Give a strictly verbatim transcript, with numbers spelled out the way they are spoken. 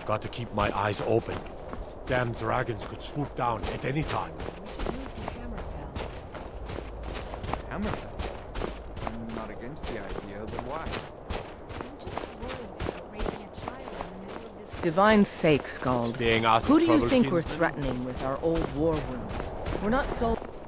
Got to keep my eyes open. Damn dragons could swoop down at any time. We should move to Hammerfell. Hammerfell? I'm not against the idea, but why? I'm just worried about raising a child in the middle of this. Divine sake, Scald. Staying out of Who do you trouble, think we're kinsman? threatening with our old war wounds? We're not so...